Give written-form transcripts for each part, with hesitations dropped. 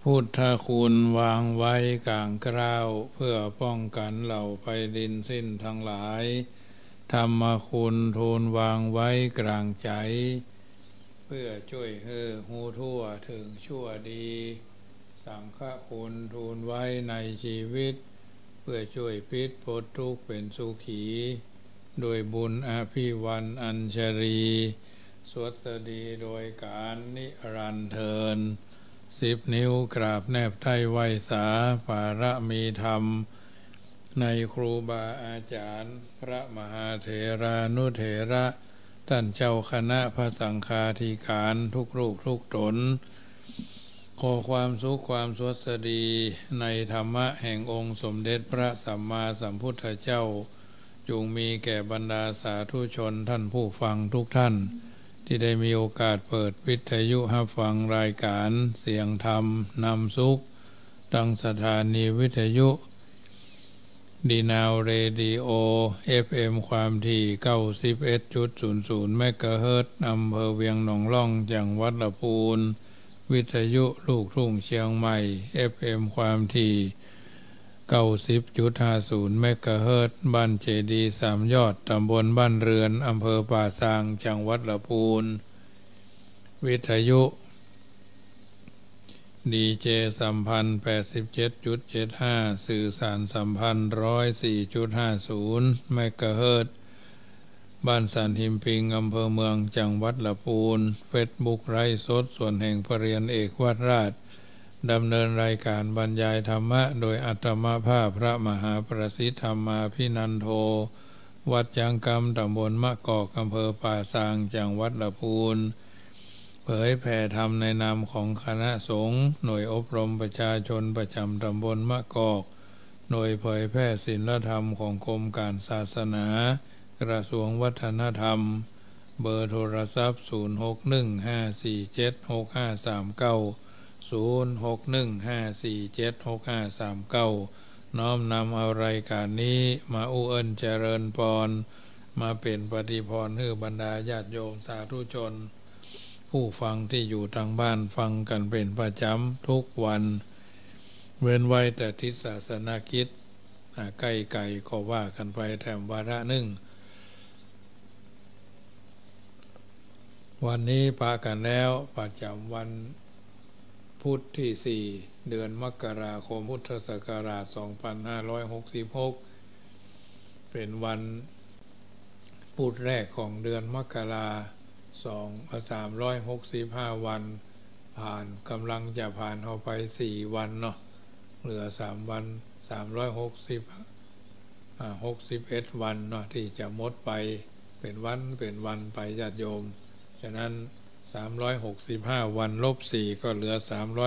พุทธคุณวางไว้กลางกล้าวเพื่อป้องกันเหล่าภัยดินสิ้นทั้งหลายธรรมคุณทูลวางไว้กลางใจเพื่อช่วยให้หูทั่วถึงชั่วดีสังฆคุณทูลไว้ในชีวิตเพื่อช่วยพิษพ้นทุกข์เป็นสุขีโดยบุญอภิวันอัญชลีสวัสดีโดยการนิรันดร์เทิน10 นิ้วกราบแนบไทยไหวสาปารมีธรรมในครูบาอาจารย์พระมหาเถรานุเถระท่านเจ้าคณะพระสังฆาธิการทุกรูปทุกตนขอความสุขความสวัสดีในธรรมะแห่งองค์สมเด็จพระสัมมาสัมพุทธเจ้าจงมีแก่บรรดาสาธุชนท่านผู้ฟังทุกท่านที่ได้มีโอกาสเปิดวิทยุรับฟังรายการเสียงธรรมนำสุขตั้งสถานีวิทยุดีนาวเรดิโอ FM ความถี่ 91.00 เมกะเฮิรตซ์อำเภอเวียงหนองล่องจังหวัดลำพูนวิทยุลูกทุ่งเชียงใหม่ FM ความถี่ 90.50 เมกะเฮิรตซ์บ้านเจดีย์3 ยอดตำบลบ้านเรือนอำเภอป่าซางจังหวัดลำพูนวิทยุดีเจสัมพันธ์ 87.75 สื่อสารสัมพันธ์ 104.50 เมกะเฮิรตซ์บ้านสันหิมปิงอำเภอเมืองจังหวัดลำพูนเฟซบุ๊กไลฟ์สดส่วนแห่งพระเรียนเอกวัดราชดำเนินรายการบรรยายธรรมะโดยอัตมภาพพระมหาประสิทธิธรรมาภินันโทวัดจังกำตำบลมะกอกอำเภอป่าซางจังหวัดลำพูนเผยแผ่ธรรมในนามของคณะสงฆ์หน่วยอบรมประชาชนประจำตำบลมะกอกหน่วยเผยแผ่ศีลธรรมของกรมการศาสนากระทรวงวัฒนธรรมเบอร์โทรศัพท์ 0615476539 0615476539 น้อมนำเอารายการนี้มาอุเอิญเจริญพรมาเป็นปฏิพรให้บรรดาญาติโยมสาธุชนผู้ฟังที่อยู่ทางบ้านฟังกันเป็นประจำทุกวันเว้นไว้แต่ทิศศาสนากิจใกล้ๆก็ว่ากันไปแถมวาระหนึ่งวันนี้ปะกันแล้วประจำวันพุธที่4เดือนมกราคมพุทธศักราช2566เป็นวันพุธแรกของเดือนมกราคม365วันผ่านกำลังจะผ่านเข้าไป4วันเนาะเหลือ3วัน61วันเนาะที่จะหมดไปเป็นวันไปญาติโยมฉะนั้น365วันลบ4ก็เหลือ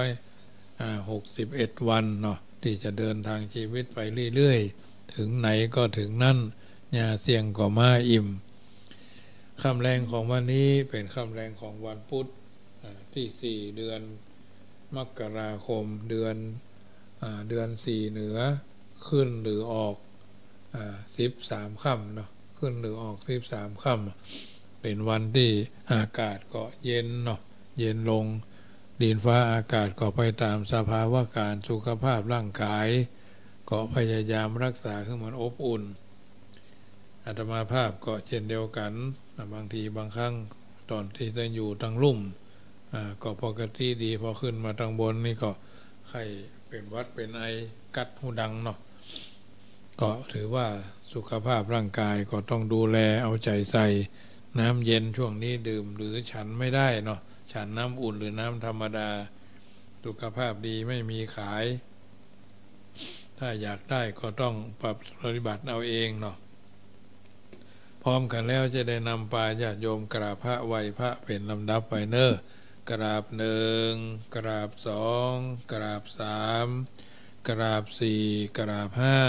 361วันเนาะที่จะเดินทางชีวิตไปเรื่อยๆถึงไหนก็ถึงนั่นหญ้าเสี่ยงก็มาอิ่มค่ำแรงของวันนี้เป็นค่ำแรงของวันพุธที่4เดือนมกราคมเดือน4เหนือขึ้นหรือออก13ค่ำเนาะขึ้นหรือออก13ค่ำเป็นวันที่อากาศก็เย็นเนาะเย็นลงดินฟ้าอากาศก็ไปตามสภาวะการสุขภาพร่างกายก็พยายามรักษาให้มันอบอุ่นอาตมาภาพก็เช่นเดียวกันบางทีบางครั้งตอนที่ต้องอยู่ทางลุ่มก็ปกติดีพอขึ้นมาทางบนนี่ก็ไข้เป็นหวัดเป็นไอกัดหูดังเนาะก็ถือว่าสุขภาพร่างกายก็ต้องดูแลเอาใจใส่น้ำเย็นช่วงนี้ดื่มหรือฉันไม่ได้เนาะฉันน้ำอุ่นหรือน้ำธรรมดาสุขภาพดีไม่มีขายถ้าอยากได้ก็ต้องปรับปฏิบัติเอาเองเนาะพร้อมกันแล้วจะได้นำปาญาติโยมกราบพระไหว้พระเป็นลำดับไปเนอะกราบ1กราบ2กราบ3กราบ4กราบ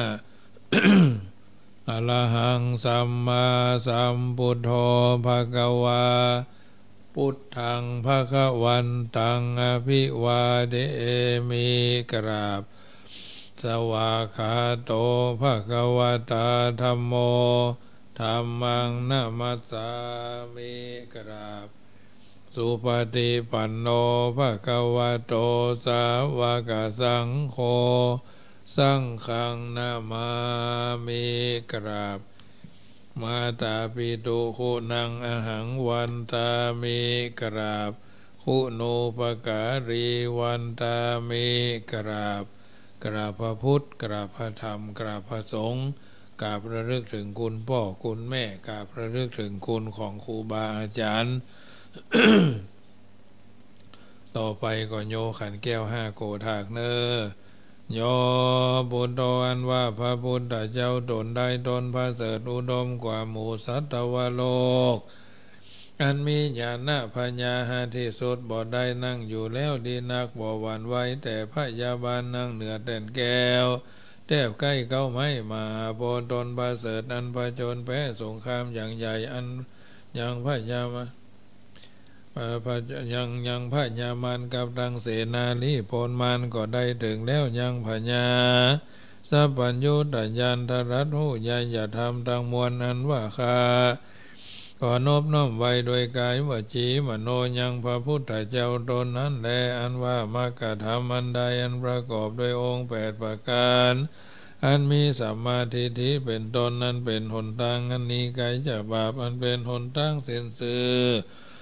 5อะระหังสัมมาสัมพุทโธภคววาพุทธังภควันตังอภิวาเทมิกราบสวากขาโตภควตาธัมโมธัมมังนะมัสสามิกราบพสุปฏิปันโนภะคะวะโตสาวกสังโฆสังฆังนามามิกราบมาตาปิตุคุณังอหังวันตามิกราบคุณูปการีวันตามิกราบกราบพระพุทธกราบพระธรรมกราบพระสงฆ์กราบระลึกถึงคุณพ่อคุณแม่กราบระลึกถึงคุณของครูบาอาจารย์ ต่อไปก็โยขันแก้วห้าโกถากเนอยอบุตรอันว่าพระพุทธเจ้าตนได้ตนพระเสริฐอุดมกว่าหมู่สัตวโลกอันมีญาณปัญญาหาที่สุดบ่ได้นั่งอยู่แล้วดีนักบ่หวั่นไหวแต่พยาบาลนั่งเหนือแต่นแก้วแทบใกล้เข้าไม่มาโพตนพระเสริฐอันผจญแพ้สงครามอย่างใหญ่อันยังพยามายังพญามารกับดังเสนาลีโพลมารก็ได้ถึงแล้วยังพญาสัพพัญญูตญาณทรัตหูญาอย่าทำทั้งมวลอันว่าข้าขอนอบน้อมไว้โดยกายวจีมโนยังพระพุทธเจ้าตนนั้นแลอันว่ามรรคธรรมอันใดอันประกอบด้วยองค์8ประการอันมีสัมมาทิฏฐิเป็นตนนั้นเป็นหนทางอันนี้ไกลจากบาปอันเป็นหนทางสิ้นสุด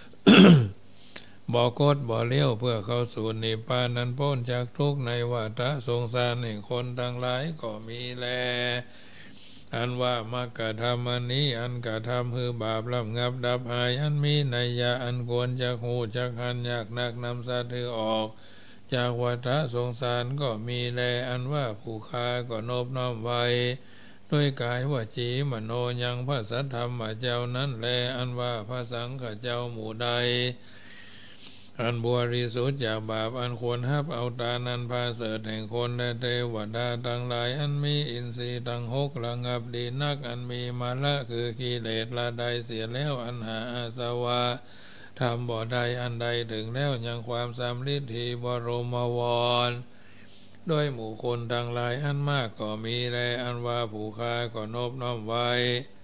บ่กดบ่เลี้ยวเพื่อเข้าสู่นิพพานนั้นพ้นจากทุกข์ในวัฏสงสารแห่งคนทั้งหลายก็มีแลอันว่ามรรคธรรมอันนี้อันกระทำคือบาประงับดับหายอันมีนัยยะอันควรจะหูจักหันยากนักนำสัตว์ถือออกจากวัฏสงสารก็มีแลอันว่าผู้ค้าก็นอบน้อมไว้ด้วยกายวจีมโนยังพระสัทธรรมเจ้านั้นแลอันว่าพระสังฆเจ้าหมู่ใดอันบริสุทธิ์จากบาปอันควรฮับเอาตานันพาเสริฐแห่งคนและเทวดาทั้งหลายอันมีอินทรีย์ทั้ง6ระงับดีนักอันมีมาละคือกิเลสละใดเสียแล้วอันหาอาสวะทำบ่ใดอันใดถึงแล้วยังความสำลิดทีบรมวรด้วยหมู่คนทั้งหลายอันมากก็มีแลอันว่าผู้ค้าก็นอบน้อมไว้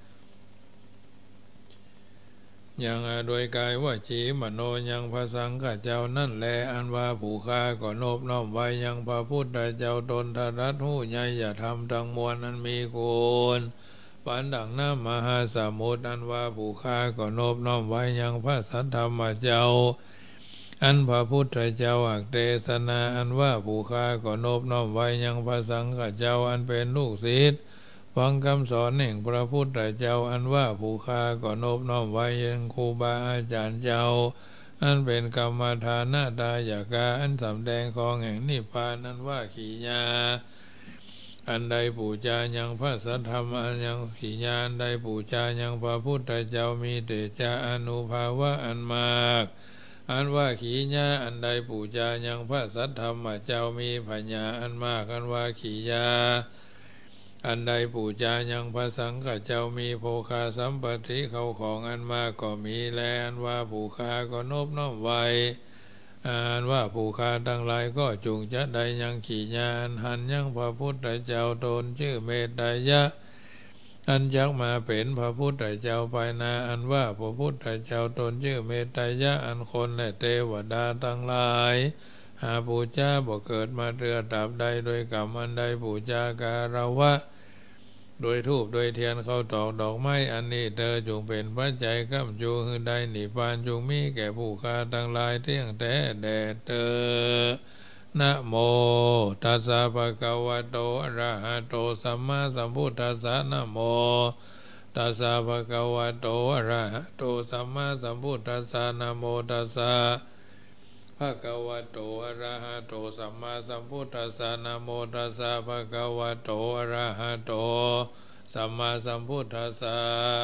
ยังโดยกายวจีมโนยังพระสังฆเจ้านั่นแลอันว่าผู้ค้าก็นอบน้อมไว้ยังพระพุทธเจ้าตนทรัตหูใหญ่อย่าทำทั้งมวลอันมีคุณปานดังน้ำมหาสมุทรอันว่าผู้ค้าก็นอบน้อมไว้ยังพระสัทธรรมเจ้าอันพระพุทธเจ้าอักเทศนาอันว่าผู้ค้าก็นอบน้อมไว้ยังพระสังฆเจ้าอันเป็นลูกศิษย์ฟังคำสอนแห่งพระพุทธเจ้าอันว่าผู้ค้าก็นอบน้อมไว้ยังครูบาอาจารย์เจ้าอันเป็นกรรมฐานนาตายากาอันสำแดงของแห่งนิพพานอันว่าขีญาอันใดปูจายังพระสัทธรรมอันยังขีญาอันใดปูจายังพระพุทธเจ้ามีเตจาอนุภาวะอันมากอันว่าขีญาอันใดปูจายังพระสัทธรรมเจ้ามีปัญญาอันมากอันว่าขีญาอันใดปูจายังพระสังฆเจ้ามีโภคาสัมปติเขาของอันมากก็มีแลอันว่าผู้ค้าก็นอบน้อมไว้อันว่าผู้ค้าทั้งหลายก็จงจะได้ยังขีญาอันหันยังพระพุทธเจ้าตนชื่อเมตตายะอันจักมาเป็นพระพุทธเจ้าไปนาอันว่าพระพุทธเจ้าตนชื่อเมตตายะอันคนและเทวดาทั้งหลายหาปูจาบ่เกิดมาเรือตราบใดโดยกรรมอันใดปูจาการวะโดยธูปโดยเทียนเข้าตอกดอกไม้อันนี้เธอจงเป็นปัจจัยก้ำจูหือได้นิพพานจงมีแก่ผู้ค้าทั้งหลายเที่ยงแต่แดดเธอนะโมตัสสะภะคะวะโตอะระหะโตสัมมาสัมพุทธัสสะนะโมตัสสะภะคะวะโตอะระหะโตสัมมาสัมพุทธัสสะนะโมตัสสะภะคะวะโตอะระหะโตสัมมาสัมพุทธัสสะนะโมตัสสะภะคะวะโตอะระหะโตสัมมาสัมพุทธัสสะ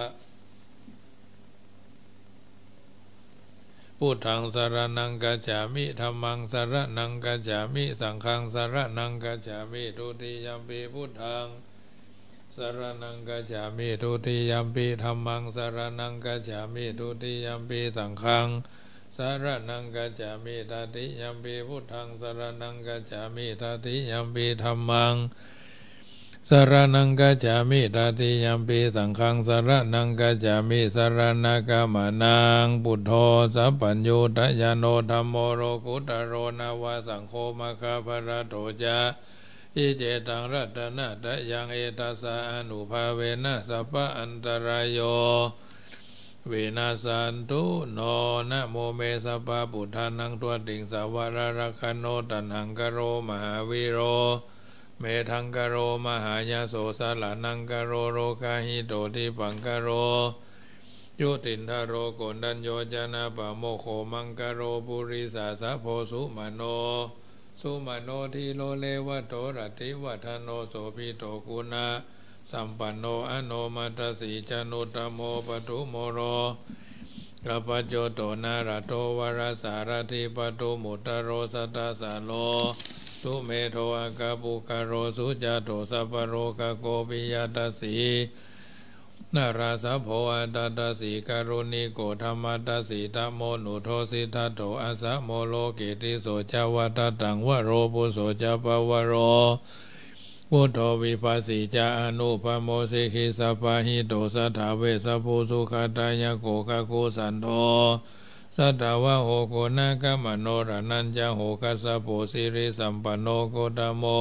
พุทธังสรณังกัจฉามิธัมมังสรณังกัจฉามิสังฆังสรณังกัจฉามิทุติยัมปิพุทธังสรณังกัจฉามิทุติยัมปิธัมมังสรณังกัจฉามิทุติยัมปิสังฆังสรณังกัจฉามิตติยัมปิพุทธังสรณังกัจฉามิตติยัมปิธัมมังสสรณังกัจฉามิตติยัมปิสังฆังสรณังกัจฉามิสรณะกัมมานังพุทโธสัพพัญญูตยานโนธัมโมโรกุตโรนาวาสังโฆมะคาภรโตจาอิเจตังรัตนะตะยังเอตัสสะอนุภาเวนะสัพพะอันตรายโยเวนัสสันตุโนนะโมเมสัพพะพุทธานังตัวติงสาวรรักขโนตันหังกโรมหาวิโรเมทังกโรมหายาโสสาลานังกโรโรคาหิโตทิปังกโรยุตินทโรโกนดัญโยจนะปะโมโคมังกโรปุริสาสะโพสุมาโนสุมาโนทิโลเลวะโตรติวัฒโนโสภิโตกุณาสัมปันโนอโนมัตสีจานุตโมปทุโมโรกัปปโจโตนาราโตวรสารถิปตุมุตโรสตาสาโลสุเมโทอากาปุคโรสุจาโตสัพพโรกโกปิยตัสสีนาราสะโพอัตตาสีการุณิโกธรรมตัสสีธโมนุโทสิทัตโตอาสะโมโลกิติโสจาวัตตังวโรปุโสจาปวโรพุทโธวิปัสสิจาอนุภโมสิกิสัพพะหิโตสัทธาเวสภูสุขตายโกกะโกสันโธสัตวะโหโกนะกะมโนรานัญจะโหกัสสะโพสิริสัมปันโนโกตโม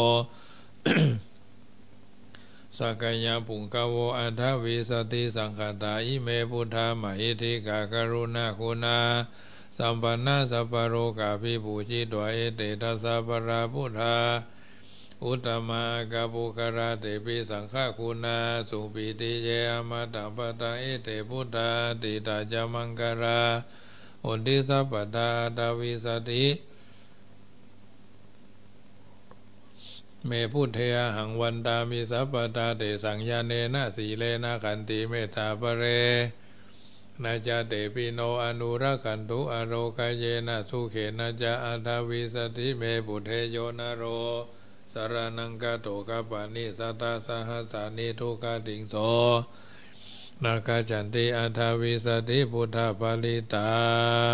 สักยะปุงกโวอัฏฐวิสติสังขตาอิเมพุทธามหิทิกากรุณาคุณาสัมปันนาสัพพโรกาภิปุจิตวะเอเตทัสสะปราพุทธาอุตตมากาปุคราเตปิสังฆคุณาสุปิติเยอมตะปะตะเอเตพุทธาติตาจามังกราอุทิสัพพตาตวิสติเมพุทเทหังวันตามิสัพพตาเตสังยาเนนะสีเลนะขันติเมตตาปเรนาจาเตปิโนอนุรักขันตุอโรกายเยนะสุเขนะจาอัตวิสติเมพุทเทโยนโรสารนังกะโตกะปานิสัตตาสหัสสานิทุกขติงโสนาคาจันติอัตวิสติพุทธปาลิตัง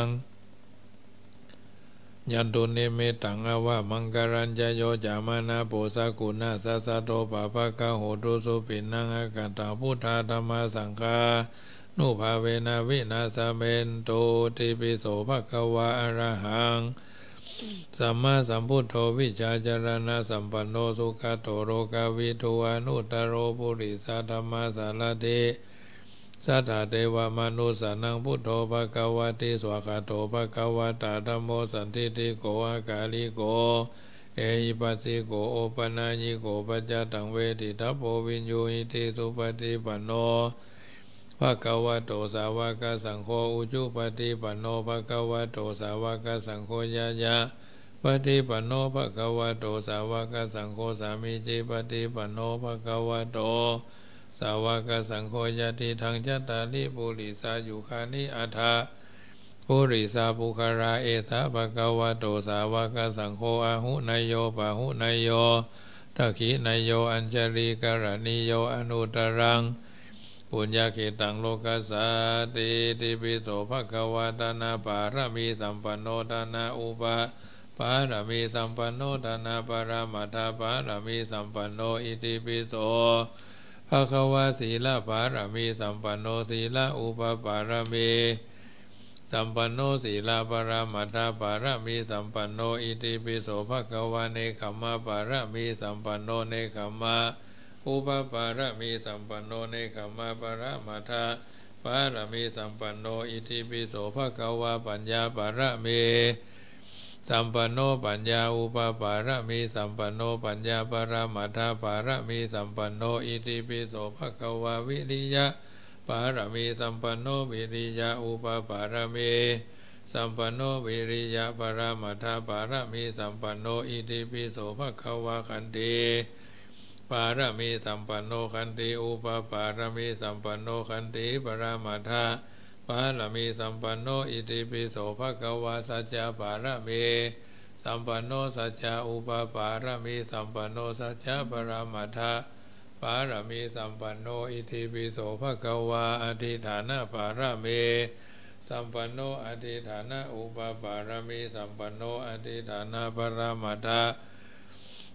ยันตุนิมิตังอวะมังการัญจโยจามานาโปสกุณาสัสสะโตปะภะคะโหตุสุปินังอากาตาพุทธาธัมมาสังฆานุภาเวนะวินาสเมนโตติปิโสภะคะวะอะระหังสัมมาสัมพุทโธวิชาจารณะสัมปันโนสุขโตโรกาวิทูอนุตตโรปุริสธรรมสารติสัทธาเทวมนุสานังพุทโธภควติสวากาโตภควตาธัมโมสันทิติโกอากาลิโกเอหิปัสสิโกโอปนาญิโกปัจจตังเวทิทัพโพวินยูหิติสุปฏิปันโนภควโตสาวกสังโฆอุจุปฏิปันโนภควโตสาวกสังโฆยะยะปฏิปันโนภควโตสาวกสังโฆสามิจิปฏิปันโนภควโตสาวกสังโฆยติทังจัตตาลิปุริสายุคานิอัฏฐาปุริสาปุคาราเอสะภะคะวะโตสาวกสังโฆอาหุนายโยปะหุนายโยทักขินายโยอัญจริกรณิโยอนุตรังปุญญาเขตังโลกัสสาติติปิโสภะคะวะตานาปารมีสัมปันโนตานาอุปาปารมีสัมปันโนตานาปารมัตถปารมีสัมปันโนอิติปิโสภะคะวะศีลปารมีสัมปันโนศีลอุปปารมีสัมปันโนศีลปรมัตถปารมีสัมปันโนอิติปิโสภะคะวะเนคัมมะปารมีสัมปันโนเนคัมมะอุปปารมีสัมปันโนเนคัมมะปรมัตถปารมีสัมปันโนอิติปิโสภะคะวะปัญญาปารมีสัมปันโนปัญญาอุปปารมีสัมปันโนปัญญาปรมัตถปารมีสัมปันโนอิติปิโสภะคะวะวิริยะปารมีสัมปันโนวิริยะอุปปารมีสัมปันโนวิริยะปรมัตถปารมีสัมปันโนอิติปิโสภะคะวะขันติปารมีสัมปันโนขันติอุปปารมีสัมปันโนขันติปรมัตถปารมีสัมปันโนอิติปิโสภะคะวะสัจจะปารมีสัมปันโนสัจจะอุปปารมีสัมปันโนสัจจะปรมัตถปารมีสัมปันโนอิติปิโสภะคะวะอธิฐานะปารมีสัมปันโนอธิฐานะอุปปารมีสัมปันโนอธิฐานะปรมัตถป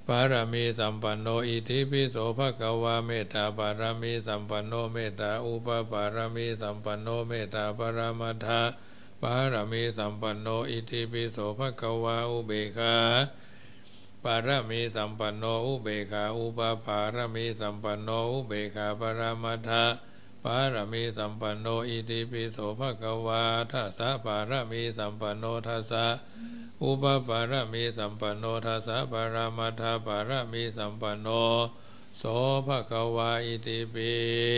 ปารมีสัมปันโนอิติปิโสภควาเมตตาปารมีสัมปันโนเมตตาอุปปารมีสัมปันโนเมตตาปรมัตถะปารมีสัมปันโนอิติปิโสภควาอุเบกขาปารมีสัมปันโนอุเบกขาอุปปารมีสัมปันโนอุเบกขาปรมัตถะปารมีสัมปันโนอิติปิโสภควาทัสสะปารมีสัมปันโนทัสสะอุปปารมีสัมปันโนทัสสะปรมัตถะปารมีสัมปันโนโสภควาอิติปิ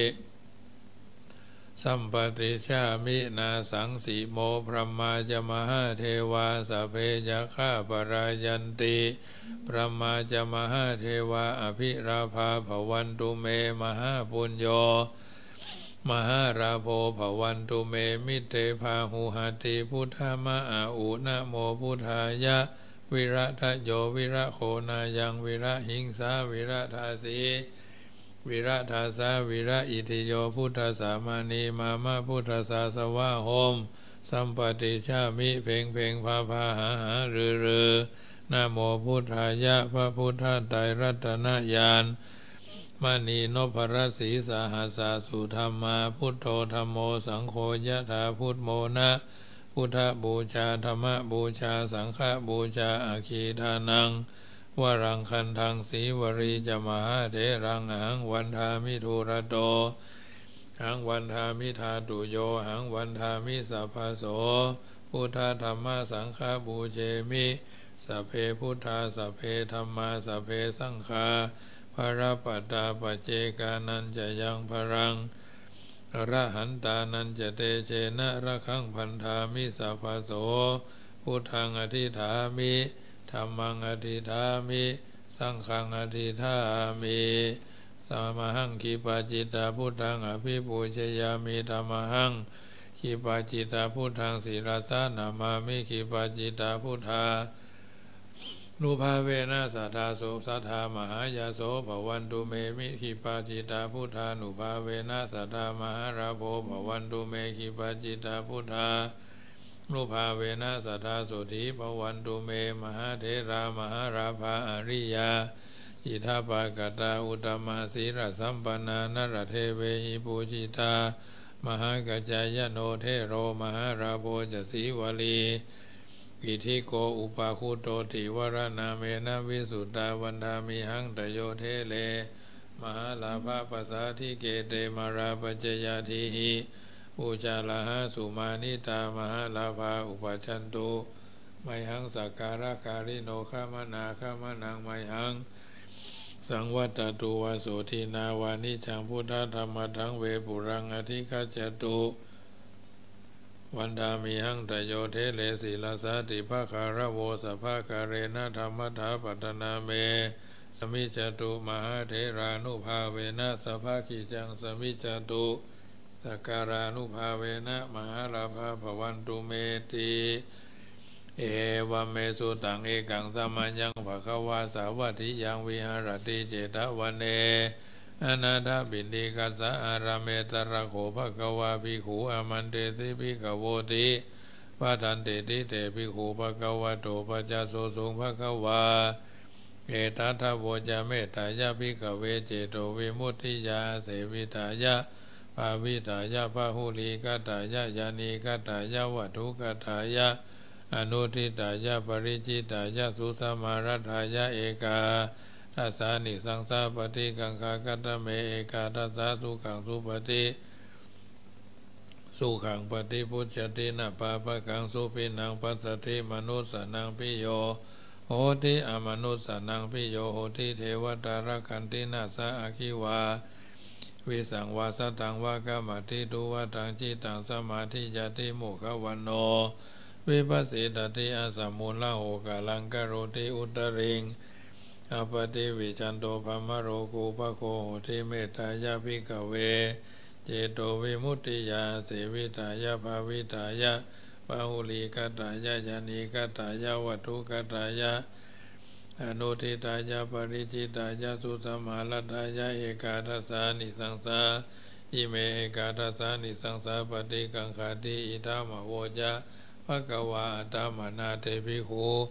สัมปติชามินาสังสีโมพรหมาจมหาเทวาสเพยฆาปรายันติพรหมาจมหาเทวาอภิราภาภวันตุเมมหาปุญโญมหาราโภภวันตุเมมิเตภาหุหติพุทธมะอาอุนะโมพุทธายะวิระทะโยวิระโคนายังวิระหิงสาวิระทาสีวิระทาสาวิระอิติโยพุทธสามานีมามาพุทธสาสวะโหมสัมปติชามิเพ่งเพ่งพาพาหาหารือนะโมพุทธายะพระพุทธไตรรัตนญาณมณีนพรสีสหัสสาสุธรรมาพุทโธธัมโมสังโฆยะถาพุทโมนะพุทธบูชาธรรมบูชาสังฆบูชาอาคีทานังวรังคันทังสีวรีจมหาเถรังหังวันทามิทุระโตหังวันทามิทาตุโยหังวันทามิสัพพโสพุทธธรรมสังฆบูเชมิสัพเพพุทธาสัพเพธรรมาสัพเพสังฆาภรปัตตาปัจเจกานันจะยังพรังอรหันตานันจะเตเชนะระคังพันธามิสัพพโสพุทธังอธิฐามิธัมมังอธิฐามิสังฆังอธิฐามิสามหังขีปาจิตาพุทธังอภิปูชยามิธัมหังขีปาจิตาพุทธังศิรสานามามิขีปาจิตาพุทธานุภาเวนะสัทธาโสสัทธามหายาโสภวันตุเมมิขีปาจิตาพุทธานุภาเวนะสัทธามหาราโภภวันตุเมขีปาจิตาพุทธานุภาเวนะสัทธาโสธีภวันตุเมมหาเถรามหาราภาอริยาอิทัปปกตาอุตตมศีรสัมปันนานรเทเวหิปูจิตามหากัจจายโนเทโรมหาราโภจสีวลีอิทิโกอุปาคุโตติวรนาเมนะวิสุตตาวันธามิหังตโยเทเลมหาลาภปัสสาธิเกเตมาราปจยาทิหิอุจาลาหะสุมานิตามหาลาภาอุปชันตุไมหังสักการะคาริโนขามนาขามนังไมหังสังวัตตุวโสทินาวานิจังพุทธธรรมทังเวปุรังอธิคัจจตุวันดามิหังตโยเทเลสีลาสาติภาคารโวสภาคาเรนะธรรมถาปัตนาเมสมิจตุมหาเถรานุภาเวนะสภาคิจังสมิจตุสักการานุภาเวนะมหาลาภาภวันตุเมติเอวเมสุตังเอกังสมัญญังภควาสาวัติยังวิหารติเจตวันเนอนาถบินดีกัสสะอาราเมตระโขภควาภิกขุอามันเตสิภิกขโวติปะทันเตติเตภิกขุภควะโตปัจจโสสุภควาเอตัทธโวจเมตตายะภิกขเวเจโตวิมุตติยาเสวิตายะภาวิตายะพะหุลีกัตตายะยานีกัตตายะวัตถุกัตตายะอนุทิตายะปริจิตายะสุสมารัตายะเอกาทัสสานิสังสาปฏิกังคากัตเมเอกาทัสสาสุขังสุปฏิสุขังปฏิพุชตินะปาปะกังสุปินังปัสสติมนุสสนังปิโยโหติอมนุสสนังปิโยโหติเทวตาระคันตินาสะอาคิวาวิสังวาสตังวากามติตุวตังจิตังสมาธิยติโมขวันโนวิปัสสิตติอาสมุลละโหกาลังกโรติอุตริงอปติวิจันโตภมโรกูปโคโหติเมตตายะภิกขเวเจโตวิมุตติยาเสวิตายะภาวิตายะปะหุลีกัตตายะยานีกัตตายะวัตถุกัตตายะอนุทิตายะปริจิตายะสุสมาลัตายะเอกาทัสสานิสังสาอิเมเอกาทัสสานิสังสาปฏิกังขาติอิทัมโวจะภะคะวะอัตตมนาเตภิกขุภ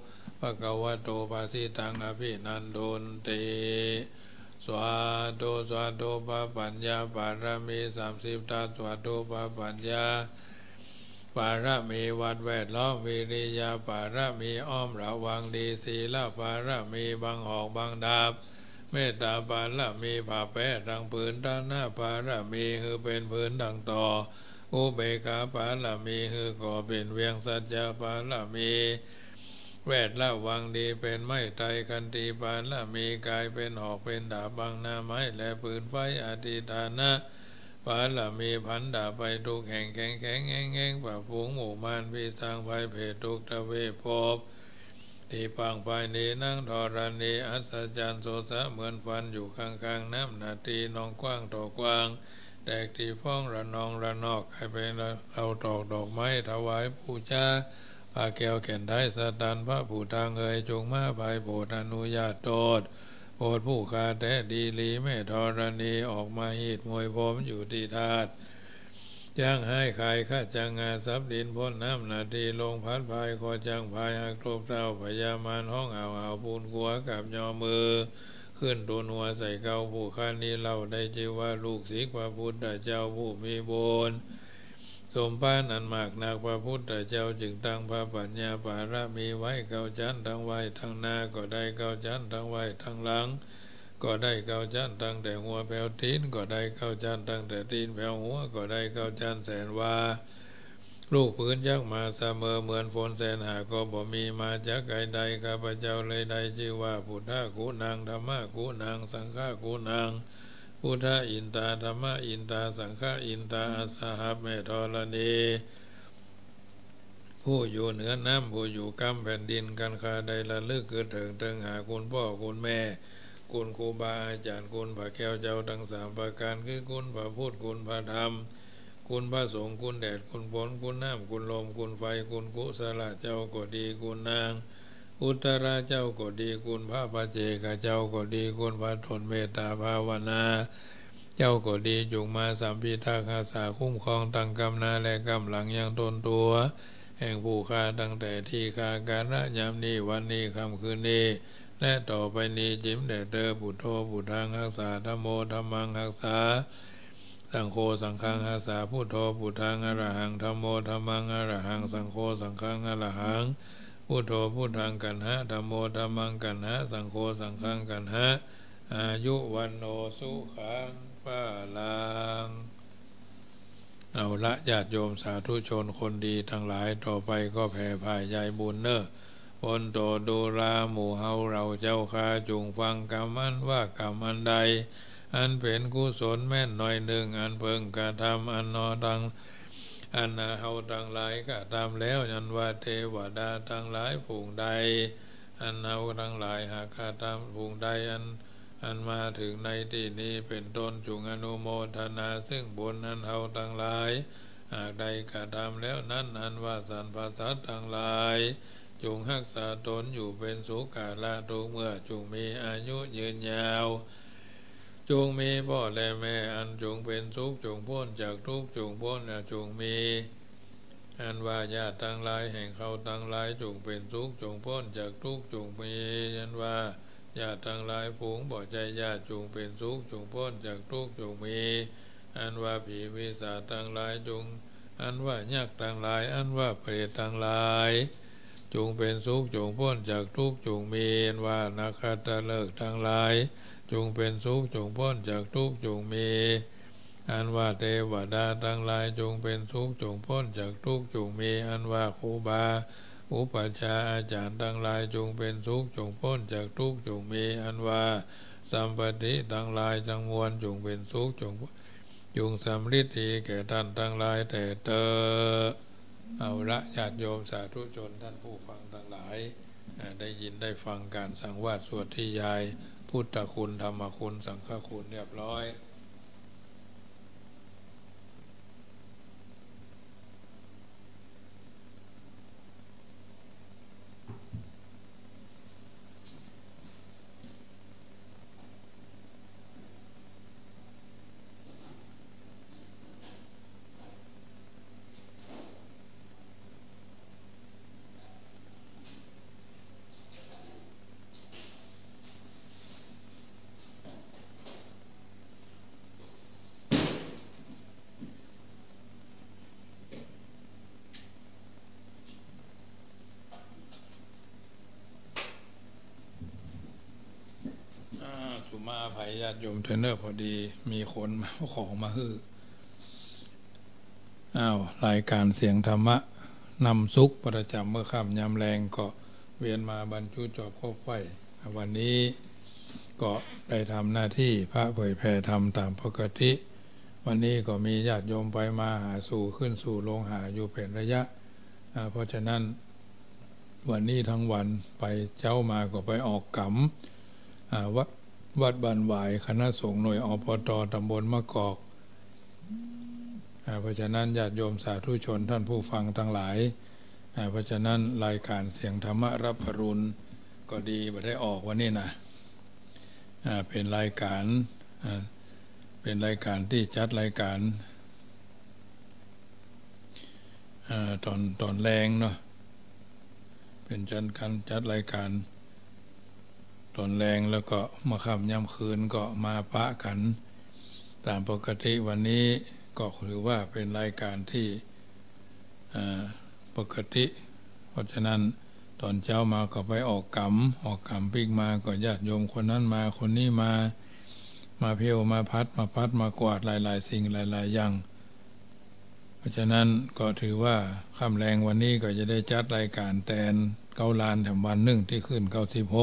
ะคะวะโตภาสิตังอภินันโทติสวาโตสวาโตปะปัญญาปารมี30ทัสสวาโตปะปัญญาปารมีวัดแวดล้อมวิริยาปารมีอ้อมระวังดีศีลปารมีบังออกบังดาบเมตตาปารมีผ่าแป้ดังผืนตาหน้าปารมีคือเป็นผืนดังต่ออุเบกขาปารมีคือก่อเป็นเวียงสัจจะปารมีแวดละวังดีเป็นไม้ไตรคันตีปารมีกายเป็นหอกเป็นดาบบังหน้าไม้และปืนไฟอธิฐานะปารมีพันดาไปทุกแห่งแข็งแข็งแง่งแง่งป่าฝูงหมู่มานพิสร้างภัยเพศทุกตะเวภพที่ปังภายในนั่งธรณีอัศจรรย์โสสะเหมือนฟันอยู่ข้างๆน้ำนาทีนองกว้างต่อกว้างแดกที่ฟ้องระนองระนอกให้เป็นเอาตอกดอกไม้ถวายบูชาพระแก้วแก่นได้สตันพระผู้ทางเอ่ยจงมาภายโปรดอนุญาตโทษโปรดผู้ขาแท้ดีลีแม่ธรณีออกมาหีดมวยผมอยู่ที่ธาตุจ้างให้ใครข้าจังงาซับดินพ้นน้ำนาทีลงพัดพายคอจังพายหักโตบเต้าพยามานห้องเอาปูนกัวกับยอมือขึ้นตัวนัวใส่เกาผู้ข้านี้เล่าได้ชื่อว่าลูกศิษย์พระพุทธเจ้าผู้มีบุญสมภารอันมากนักพระพุทธเจ้าจึงตั้งพระปัญญาปารมีไว้เก้าชั้นทั้งไว้ทั้งหน้าก็ได้เก้าชั้นทั้งไว้ทั้งหลังก็ได้เก้าชั้นตั้งแต่หัวแผ่วตีนก็ได้เก้าชั้นตั้งแต่ตีนแผ่วหัวก็ได้เก้าชั้นแสนวาลูกพื้นยักมาเสมอเหมือนฝนแสนหาก็บ่มีมาจากไกลใดข้าพเจ้าเลยได้ชื่อว่าพุทธะกูนางธรรมะกูนางสังฆะกูนางพุทธะอินตาธรรมะอินตาสังฆะอินตาอัสสหับแม่ธรณีผู้อยู่เหนือน้ำผู้อยู่กำแผ่นดินกันคาใดละลึกคือถึงตึงหาคุณพ่อคุณแม่คุณครูบาอาจารย์คุณพระแก้วเจ้าทั้ง3ประการคือคุณพระพุทธคุณพระธรรมคุณพระสงฆ์คุณแดดคุณฝนคุณน้ำคุณลมคุณไฟคุณกุศลเจ้าก็ดีคุณนางอุตราเจ้าก็ดีคุณพระปเจกเจ้าก็ดีคุณพระทนเมตตาภาวนาเจ้าก็ดีจงมาสัมพิทักษ์อาสาคุ้มครองตั้งกำนาและกำหลังยังตนตัวแห่งผู้ฆ่าตั้งแต่ที่ฆ่าการละยามนี้วันนี้ค่ำคืนนี้และต่อไปนี้จิ้มแด่เตอปุถโธปุถังรักษาธัมโมธัมมังรักษาสังโฆสังฆังรักษาพุทโธพุทธังอรหังธัมโมธัมมังอรหังสังโฆสังฆังอรหังพุทโธพุทธังกันหะธัมโมธัมมังกันหะสังโฆสังฆังกันหะอายุวันโนสุขังปะลังเอาละญาติโยมสาธุชนคนดีทั้งหลายต่อไปก็แผ่ภายใจบุญเนอะบนโตดูราหมู่เฮาเราเจ้าข้าจุงฟังกรรมอันว่ากรรมอันใดอันเป็นกุศลแม่นหน่อยหนึ่งอันเพิ่งกระทำอันนอตังอันนาเฮาทั้งหลายกระทำแล้วยันว่าเทวดาทั้งหลายผูงใดอันเฮาทั้งหลายหากกระทำผูงใดอันมาถึงในที่นี้เป็นต้นจุงอนุโมทนาซึ่งบุญอันเฮาทั้งหลายหากใดกระทำแล้วนั้นอันว่าสรรพสัตว์ทั้งหลายจงรักษาตนอยู่เป็นสุขกาละทุกเมื่อจงมีอายุยืนยาวจงมีพ่อและแม่อันจงเป็นสุขจงพ้นจากทุกข์จงพ้นจงมีอันว่าญาติทั้งหลายแห่งเขาทั้งหลายจงเป็นสุขจงพ้นจากทุกข์จงมีอันว่าญาติทั้งหลายฝูงบ่ใจญาติจงเป็นสุขจงพ้นจากทุกข์จงมีอันว่าผีวิสาทั้งหลายจงอันว่ายักษ์ทั้งหลายอันว่าเปรตทั้งหลายจงเป็นสุขจงพ้นจากทุกข์จงมีอันว่านักขัตฤกษ์ทั้งหลายจงเป็นสุขจงพ้นจากทุกข์จงมีอันว่าเทวดาทั้งหลายจงเป็นสุขจงพ้นจากทุกข์จงมีอันว่าครูบาอุปัชฌาย์อาจารย์ทั้งหลายจงเป็นสุขจงพ้นจากทุกข์จงมีอันว่าสัมปติทั้งหลายทั้งมวลจงเป็นสุขจงสำฤทธิ์แก่ท่านทั้งหลายแต่เตอเอาละญาติโยมสาธุชนท่านผู้ฟังทั้งหลายได้ยินได้ฟังการสังวาสสวดที่ยายพุทธคุณธรรมคุณสังฆคุณเรียบร้อยสุมาอภัยญาติโยมเทรนเนอร์พอดีมีคนมาเอาของมาฮื้อรายการเสียงธรรมะนำสุขประจำเมื่อค่ำยามแรงก็เวียนมาบรรจุจอบครบไฟวันนี้ก็ได้ทำหน้าที่พระเผยแผ่ธรรมตามปกติวันนี้ก็มีญาติโยมไปมาหาสู่ขึ้นสู่ลงหาอยู่เป็นระยะเพราะฉะนั้นวันนี้ทั้งวันไปเจ้ามาก็ไปออกกรรมวัดบ้านหวายคณะสงฆ์หน่วยอปต.ตำบลมะกอกเพราะฉะนั้นญาติโยมสาธุชนท่านผู้ฟังทั้งหลายเพราะฉะนั้นรายการเสียงธรรมะรับอรุณก็ดีมาได้ออกวันนี้นะเป็นรายการที่จัดรายการตอนแรงเนาะเป็นจัดรายการตอนแรงแล้วก็มาค่ำย่ำคืนก็มาปะกันตามปกติวันนี้ก็ถือว่าเป็นรายการที่ปกติเพราะฉะนั้นตอนเช้ามาก็ไปออกกรรมปิกมาก็ญาติโยมคนนั้นมาคนนี้มาเพียวมาพัดมากวาดหลายๆสิ่งหลายๆอย่างเพราะฉะนั้นก็ถือว่าค่ำแรงวันนี้ก็จะได้จัดรายการแทนเก้าลานแถมวันหนึ่งที่ขึ้น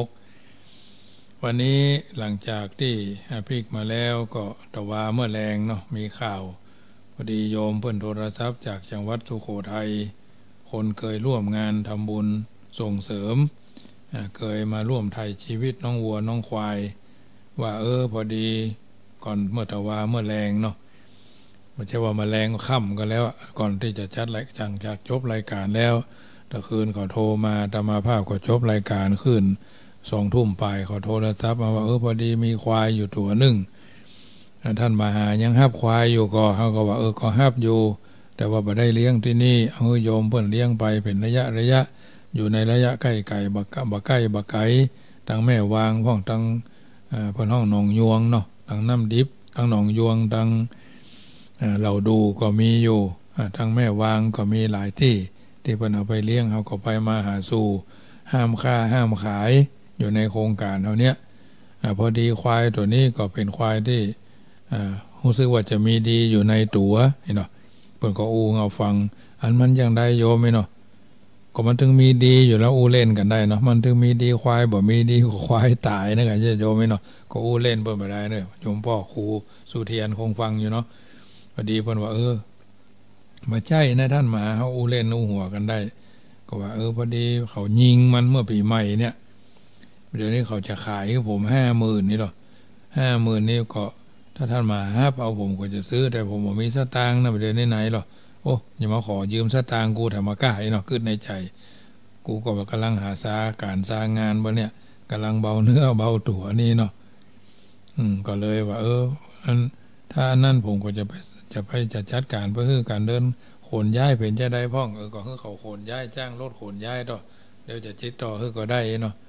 96วันนี้หลังจากที่พิกมาแล้วก็ตะวาเมื่อแรงเนาะมีข่าวพอดีโยมเพิ่นโทรศัพท์จากจังหวัดสุโขทัยคนเคยร่วมงานทำบุญส่งเสริมเคยมาร่วมไถ่ชีวิตน้องวัวน้องควายว่าพอดีก่อนเมื่อตะวาเมื่อแรงเนาะไม่ใช่ว่ามาแรงค่ำก็แล้วก่อนที่จะจัดรายการจากจบรายการแล้วตะคืนเขาโทรมาตมาภาพก็จบรายการขึ้น2 ทุ่มไปเขาโทรศัพท์มาว่าพอดีมีควายอยู่ตัวหนึ่งท่านมาหายังฮับควายอยู่ก็เขาก็ว่าก็ฮับอยู่แต่ว่าบ่ได้เลี้ยงที่นี่โยมเพิ่นเลี้ยงไปเป็นระยะอยู่ในระยะใกล้บักไก่ทางแม่วางพ้องทางเพิ่นห้องหนองยวงเนาะทางน้ำดิบทางหนองยวงทางเหล่าดูก็มีอยู่ทางแม่วางก็มีหลายที่เพิ่นเอาไปเลี้ยงเขาก็ไปมาหาสู่ห้ามฆ่าห้ามขายอยู่ในโครงการเท่านี้พอดีควายตัวนี้ก็เป็นควายที่รู้สึกว่าจะมีดีอยู่ในตัวเนาะเพิ่นก็เอาฟังอันมันยังได้โยมเนาะก็มันถึงมีดีอยู่แล้วเล่นกันได้เนาะมันถึงมีดีควายบ่มีดีควายตายนะกันโยมเนาะก็เล่นเพิ่นบ่ได้เด้อโยมพ่อครูสุเทียนคงฟังอยู่เนาะพอดีเพิ่นว่ามาใจนะท่านมาเฮาเล่นหัวกันได้ก็ว่าพอดีเขายิงมันเมื่อปีใหม่เนี่ยเดี๋ยวนี้เขาจะขายให้ผม 50,000 นี่หรอ 50,000 นี่ก็ถ้าท่านมาฮับเอาผมก็จะซื้อแต่ผมบ่มีสตางค์นะเดี๋ยวนี้ไหนหรออย่ามาขอยืมสตางค์กูถ้ามากล้าเนาะขึ้นในใจกูก็กำลังหาการงานบ่เนี่ยกำลังเบาเนื้อเบาตัวนี่เนาะก็เลยว่าถ้านั่นผมก็จะไปจัดการเพื่อการเดินขนย้ายเป็นจะได้พ่องก็คือเขาขนย้ายจ้างรถขนย้ายต่อเดี๋ยวจะจิตต่อก็ได้เนาะ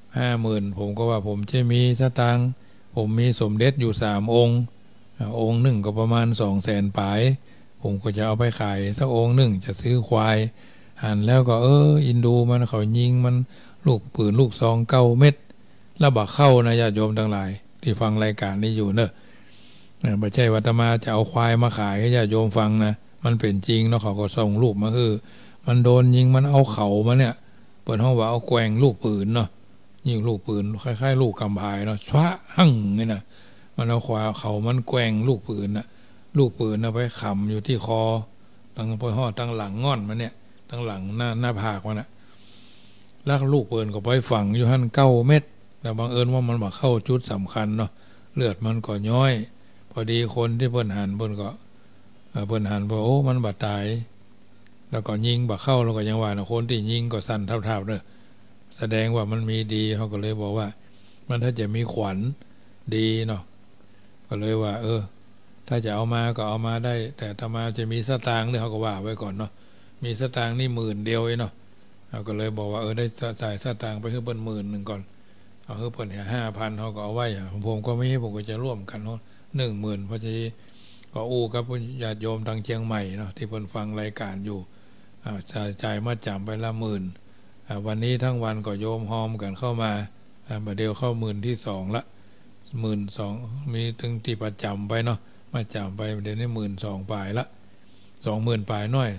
50,000ผมก็ว่าผมจะมีสตางค์ผมมีสมเด็จอยู่3 องค์องค์หนึ่งก็ประมาณ200,000 ปลายผมก็จะเอาไปขายสักองค์หนึ่งจะซื้อควายหันแล้วก็อินดูมันเขายิงมันลูกปืนลูกซอง9 เม็ดแล้วบักเข้านะญาติโยมทั้งหลายที่ฟังรายการนี้อยู่เนอะไม่ใช่ว่าอาตมาจะเอาควายมาขายให้ญาติโยมฟังนะมันเป็นจริงเนาะเขาก็ส่งรูปมาคือมันโดนยิงมันเอาเข่ามาเนี่ยเปิดห้องว่าเอาแกว่งลูกปืนเนาะยิงลูกปืนคล้ายๆลูกกำพายเนาะชวะหั่งนี่นะมันเอาควายเขามันแกว่งลูกปืนนะลูกปืนเอาไปขำอยู่ที่คอตั้งไปห่อตั้งหลังง่อนมันเนี่ยตั้งหลังหน้าผากมันนะแล้วลูกปืนก็ไปฝังอยู่หั่น9 เม็ดแต่บังเอิญว่ามันมาเข้าจุดสำคัญเนาะเลือดมันก็ย้อยพอดีคนที่เพิ่นหันเพิ่นก็มันบาดตายแล้วก็ยิงบาเข้าแล้วก็ยังว่านะคนที่ยิงก็สั่นเท่าๆเด้อแสดงว่ามันมีดีเขาก็เลยบอกว่ามันถ้าจะมีขวัญดีเนาะก็เลยว่าถ้าจะเอามาก็เอามาได้แต่ถ้ามาจะมีสตางค์เนี่ยเขาก็ว่าไว้ก่อนเนาะมีสตางค์นี่10,000 เดียวเนาะเขาก็เลยบอกว่าได้จ่ายสตางค์ไปให้เพิ่น10,000 ก่อนเอาให้เพิ่น5,000เขาก็เอาไว้ผมก็ไม่ผมก็จะร่วมกันเนาะ10,000พอดีก็กับญาติโยมทางเชียงใหม่เนาะที่เพิ่นฟังรายการอยู่จ่ายมาจำไปละ10,000วันนี้ทั้งวันก็โยมหอมกันเข้ามาเดี๋ยวเข้า10,000 ที่ 2ละ 12,000มีถึงที่ประจำไปเนาะมาจำไปเดี๋ยวนี้12,000ปลายละ20,000ปลายน้อย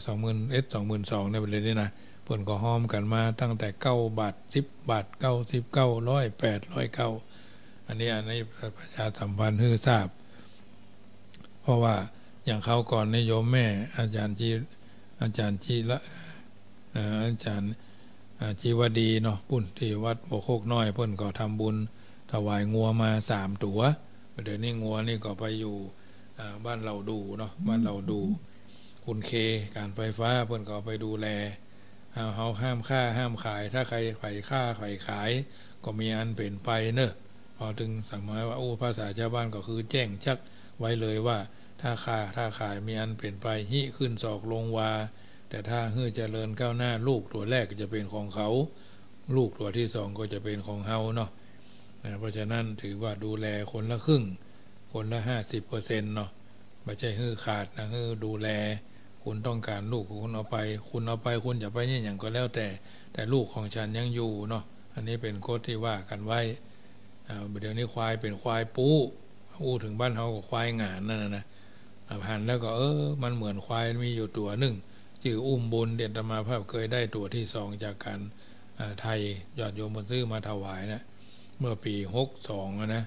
22,000ในประเด็นนี้นะเพิ่นก็ห้อมกันมาตั้งแต่9 บาท10 บาท90 900 800 9อันนี้ประชาสัมพันธ์ให้ทราบเพราะว่าอย่างเขาก่อนนิยมแม่อาจารย์จีละอาจารย์จีวดีเนาะปุ่นที่วัดโบโคกน้อยเพิ่นก็ทำบุญถวายงัวมา3 ตัวเดี๋ยวนี้งัวนี่ก็ไปอยู่บ้านเราดูเนาะบ้านเราดูคุณเคการไฟฟ้าเพิ่นก็ไปดูแลเฮาห้ามฆ่าห้ามขายถ้าใครไข่ฆ่าไข่ขายก็มีอันเป็นไปเนอะพอถึงสมัยว่าภาษาชาวบ้านก็คือแจ้งชักไว้เลยว่าถ้าขายมีอันเป็นไปหิขึ้นศอกลงวาแต่ถ้าเจริญก้าวหน้าลูกตัวแรกก็จะเป็นของเขาลูกตัวที่2ก็จะเป็นของเฮาเนาะเพราะฉะนั้นถือว่าดูแลคนละครึ่งคนละ 50% เนาะไม่ใช่ขาดนะดูแลคุณต้องการลูกคุณเอาไปคุณจะไปนี่อย่างก็แล้วแต่ลูกของฉันยังอยู่เนาะอันนี้เป็นกฎที่ว่ากันไว้เดี๋ยวนี้ควายเป็นควายปูถึงบ้านเฮาก็ควายงานนั่นนะผ่านแล้วก็มันเหมือนควายมีอยู่ตัวหนึ่งชื่ออุ้มบุญเดชมาภาพเคยได้ตัวที่2จากการไทยยอดโยมซื้อมาถวายนะเมื่อปี62นะ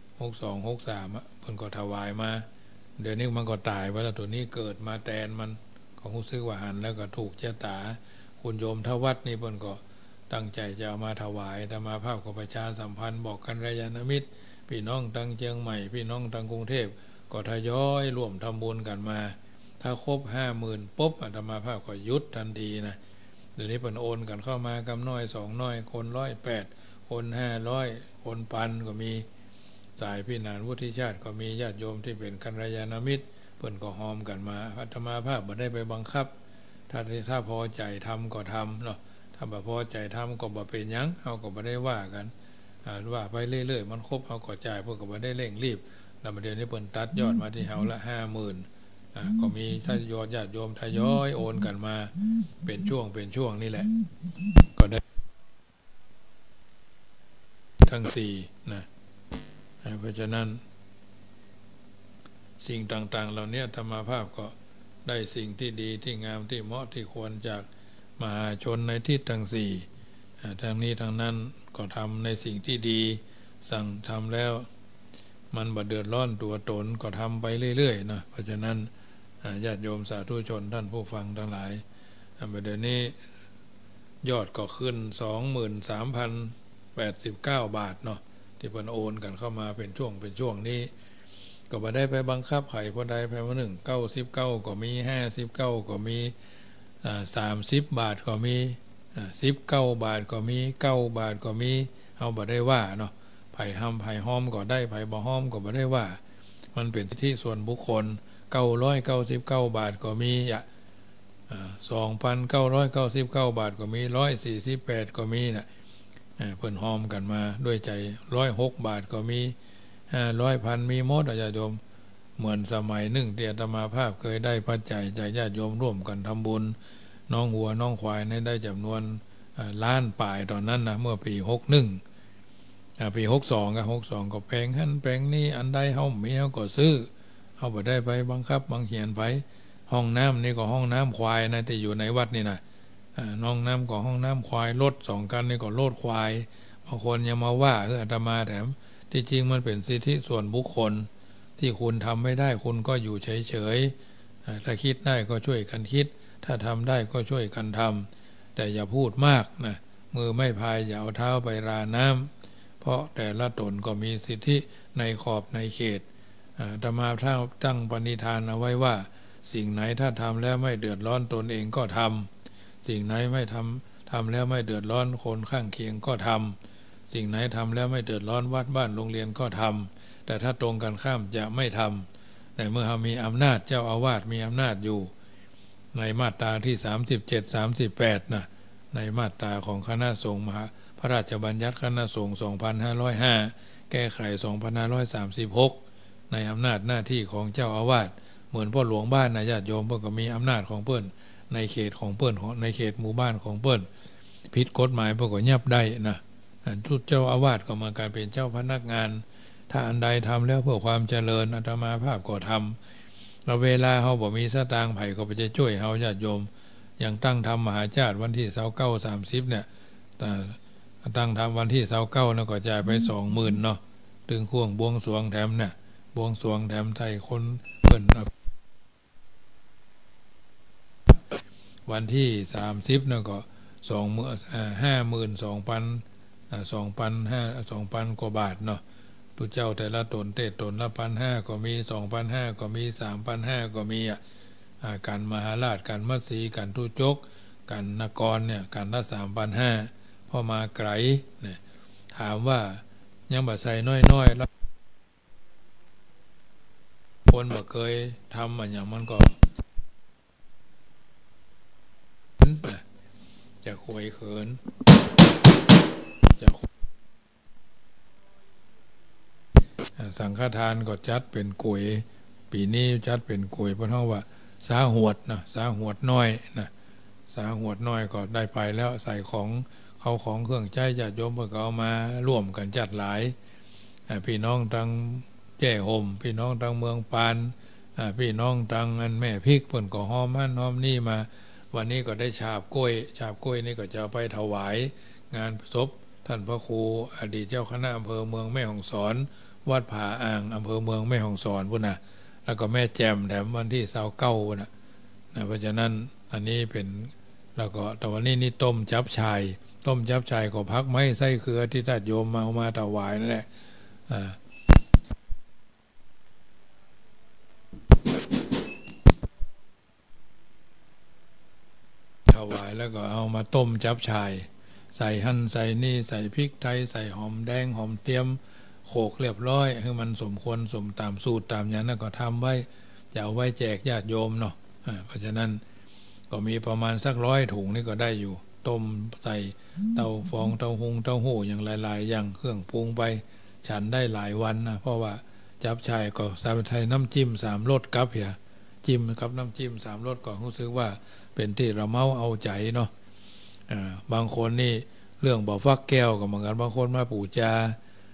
62 63เพิ่นก็ถวายมาเดี๋ยวนี้มันก็ตายไปแล้วตัวนี้เกิดมาแทนมันก็รู้สึกว่าหันแล้วก็ถูกชะตาคุณโยมทวัดนี่เพิ่นก็ตั้งใจจะเอามาถวายแต่มาภาพกับประชาสัมพันธ์บอกกันกัลยาณมิตรพี่น้องตั้งเชียงใหม่พี่น้องตั้งกรุงเทพก็ทยอยร่วมทำบุญกันมาถ้าครบ 50,000 ปุ๊บอาตมาภาพก็ยุดทันทีนะเดี๋ยวนี้เพิ่นโอนกันเข้ามากำน้อย2น้อยคน108คน500คนพันก็มีสายพี่นานวุฒิชาติก็มีญาติโยมที่เป็นกัลยาณมิตรเพิ่นก็หอมกันมาอาตมาภาพบ่ได้ไปบังคับถ้าพอใจทำก็ทำเนาะถ้าบ่พอใจทำก็บ่เป็นหยังเฮาก็บ่ได้ว่ากันว่าไปเรื่อยๆมันครบเฮาก็จ่ายเพิ่นก็บ่ได้เร่งรีบแล้วเดี๋ยวนี้เพิ่นตัดยอดมาที่เฮาละ 50,000ก็มีถ้ายอดญาติโยมทยอยโอนกันมาเป็นช่วงนี่แหละก็ได้ทั้ง4นะเพราะฉะนั้นสิ่งต่างๆเหล่านี้ธรรมภาพก็ได้สิ่งที่ดีที่งามที่เหมาะที่ควรจากมหาชนในทิศทั้ง4ทางนี้ทางนั้นก็ทำในสิ่งที่ดีสั่งทำแล้วมันบ่เดือดร้อนตัวตนก็ทำไปเรื่อยๆนะเพราะฉะนั้นญาติโยมสาธุชนท่านผู้ฟังทั้งหลายเดี๋ยวนี้ยอดก็ขึ้น 23,089 บาทเนาะที่เพิ่นโอนกันเข้ามาเป็นช่วงนี้ก็บ่ได้ไปบังคับไผผู้ใดไปว่า99ก็มี59ก็มี30 บาทก็มี19 บาทก็มี9 บาทก็มีเฮาบ่ได้ว่าเนาะไผห้ามไผห้อมก็ได้ไผบ่ห้อมก็บ่ได้ว่ามันเป็นสิทธิส่วนบุคคล999 บาทก็มี2,999 บาทก็มี148ก็มีน่ะเพิ่นห้อมกันมาด้วยใจ106 บาทก็มี500 พันมีหมดญาติโยมเหมือนสมัยหนึ่งที่อาตมาภาพเคยได้ปัจจัยจากญาติโยมร่วมกันทำบุญน้องวัวน้องควายได้จำนวนล้านป่ายตอนนั้นนะเมื่อปี61ปี62ก็แปลงหั่นแปลงนี้อันใดเฮามีเฮาก็ซื้อเฮาบ่ได้ไปบังคับบังเหียนไปห้องน้ำนี่ก็ห้องน้ำควายนะที่อยู่ในวัดนี่นะน้องน้ำก็ห้องน้ำควายรถ2 คันนี่ก็รถควายบางคนยังมาว่าอาตมาแถมที่จริงมันเป็นสิทธิส่วนบุคคลที่คุณทำไม่ได้คุณก็อยู่เฉยๆถ้าคิดได้ก็ช่วยกันคิดถ้าทำได้ก็ช่วยกันทำแต่อย่าพูดมากนะมือไม่พายอย่าเอาเท้าไปราน้ำเพราะแต่ละตนก็มีสิทธิในขอบในเขตอาตมาตั้งปณิธานเอาไว้ว่าสิ่งไหนถ้าทำแล้วไม่เดือดร้อนตนเองก็ทำสิ่งไหนไม่ทำแล้วไม่เดือดร้อนคนข้างเคียงก็ทำสิ่งไหนทำแล้วไม่เดือดร้อนวัดบ้านโรงเรียนก็ทำแต่ถ้าตรงกันข้ามจะไม่ทำแต่เมื่อเรามีอำนาจเจ้าอาวาสมีอำนาจอยู่ในมาตราที่37 38นะในมาตราของคณะสงฆ์พระราชบัญญัติคณะสงฆ์2505แก้ไข2536ในอำนาจหน้าที่ของเจ้าอาวาสเหมือนพ่อหลวงบ้านนะญาติโยมเพิ่นก็มีอำนาจของเพิ่นในเขตของเพิ่นในเขตหมู่บ้านของเพิ่นผิดกฎหมายเพิ่นก็ยับได้นะทุกเจ้าอาวาสก็มาการเป็นเจ้าพนักงานถ้าอันใดทำแล้วเพื่อความเจริญอาตมาภาพก็ทำเราเวลาเฮาบ่มีสตางค์ไผก็ไปจะช่วยเฮาญาติโยมอย่างตั้งทำมหาชาติวันที่29 30เนี่ยตั้งทำวันที่29แล้วก็จ่ายไป 20,000 เนาะถึงข่วงบวงสรวงแถมเนี่ยบวงสรวงแถมไทยคนเพิ่นวันที่30เนี่ยก็52,000 กว่าบาทเนาะตุเจ้าแต่ละตนเตตนละ1,500ก็มี 2,500ก็มี 3,500ก็มีการมหาราชการมัตสีการทุจกการนกรเนี่ยการละ 3,500พอมาไกลเนี่ยถามว่ายังบ่ใส่น้อยๆแล้วคนบ่เคยทำอย่างมันก็จะคุยเขินจะสังฆทานก็จัดเป็นกุยปีนี้จัดเป็นกุยเพราะเท่าว่าสาหวดนะสาหวดน้อยนะสาหวดน้อยก็ได้ไปแล้วใส่ของเขาของเครื่องใช้ญาติโยมเพื่อเอามาร่วมกันจัดหลายพี่น้องตั้งแจ้ห่มพี่น้องตั้งเมืองปานพี่น้องตั้งอันแม่พิกเพิ่นก็หอมมันหอมนี่มาวันนี้ก็ได้ฉาบกล้วยนี่ก็จะไปถวายงานศพท่านพระครูอดีตเจ้าคณะอำเภอเมืองแม่ฮ่องสอนวัดผาอ่างอำเภอเมืองแม่ฮ่องสอนพุ่นนะแล้วก็แม่แจ่มแถมวันที่29พุ่นนะเพราะฉะนั้นอันนี้เป็นแล้วก็แต่วันนี้ต้มจับชายก็พักไม้ไส้เคือที่ญาติโยมเอามาถวายนั่นแหละถวายแล้วก็เอามาต้มจับชายใส่หั่นใส่นี่ใส่พริกไทยใส่หอมแดงหอมเทียมโขกเรียบร้อยให้มันสมควรสมตามสูตรตามอย่างนั้นก็ทำไว้จะเอาไว้แจกญาติโยมเนาะเพราะฉะนั้นก็มีประมาณสัก100 ถุงนี่ก็ได้อยู่ต้มใส่เต้าฟองเต้าหู้อย่างหลายๆอย่างเครื่องปรุงไปฉันได้หลายวันนะเพราะว่าจับชายก็ใส่น้ำจิ้ม3 รสกับเหี่ยจิ้มกับน้ำจิ้ม3 รสก็รู้สึกว่าเป็นที่ระเมาเอาใจเนาะบางคนนี่เรื่องบ่อฟักแก้วก็เหมือนกันบางคนมาปูจา